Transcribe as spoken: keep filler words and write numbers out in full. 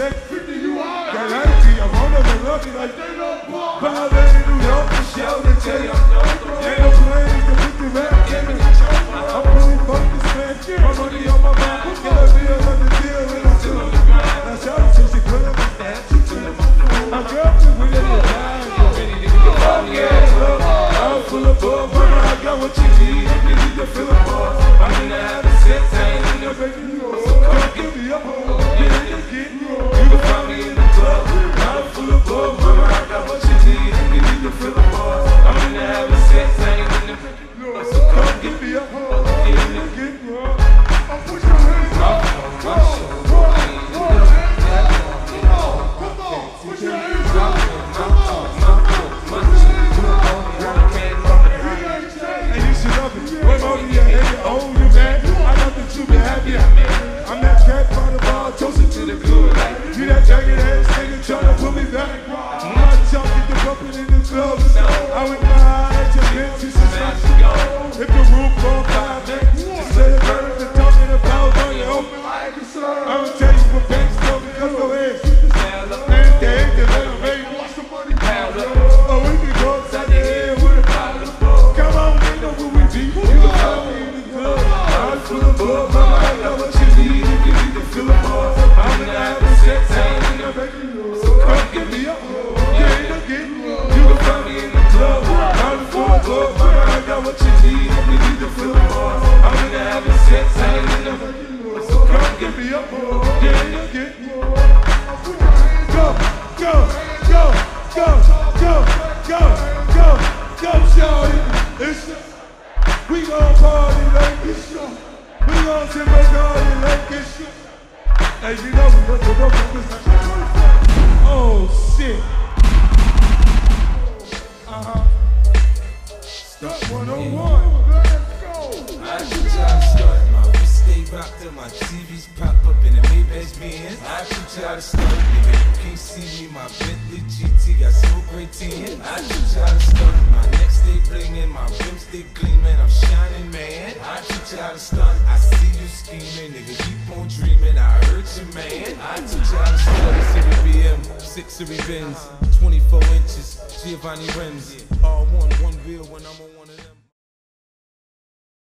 sex. That attitude, I'm on the lucky like they don't walk. But I let it do your show to tell you. Ain't no plans to put the rap in it. I'm really focused, man. My money on my mind. Get a deal on the deal and I'm still on the grind. Now shout it till she put up with that. My girlfriend with it, ready to get out, yeah. I'm full of bug, mama, I got what you need. If you need to feel a buzz, I'm in the having sex, I ain't in the baby. So come give me a hug, get it again. You can find me in the club. I'm full of bug, mama, I got what you need. If you need to feel a buzz, I'm in the having sex, I ain't in the baby. So come give me a hug, get it again. I'll put your hands up. Come on, come on, come on, come on, come on, put your hands up. I'm that cat by the ball, toasted to the good. You that jagged ass nigga tryna put me back. My junk get the bumping in the club. I went behind at your bitch, you should start to go. If the roof on fire, just say the birds are talking about on your open mic. I'ma tell you what banks do, because go ahead. Man, they ain't the little baby. Oh, we can go upside the head with a bottle of bug. Come on, nigga, who we be? You can find me in the club. I'm full of bug, mama, I know what you need. If you need to feel a buzz, I'm in the having sex, I ain't in the baby. So come give me up, get it again. You can find me in the club. I'm full of bug, mama, I got what you need. If you need to feel a buzz, I'm in the having sex, I ain't in the baby. So come give me up, get it again. Go, go, go, go, go, go, go, go, shawty. It's we gon' party like this. We gon' sip a garden like this. Hey, you know we got the rope on this. Oh shit. Uh-huh. Start one oh one. Let's go. I should try to start. My wrist stay rocked up, my T Vs pop up in the Maybach Benz. I should try to start, nigga. You can't see me, my Bentley G T got smoke great tin. I should try to start. My neck stay blingin', my rims stay gleamin'. I'm shining, man. I should try to start. I see you scheming, nigga. Keep on dreaming. I heard you, man. I should try to start. Series B M, six Series Benz, twenty-four inches, Giovanni rims. All one, one wheel when I'm on one.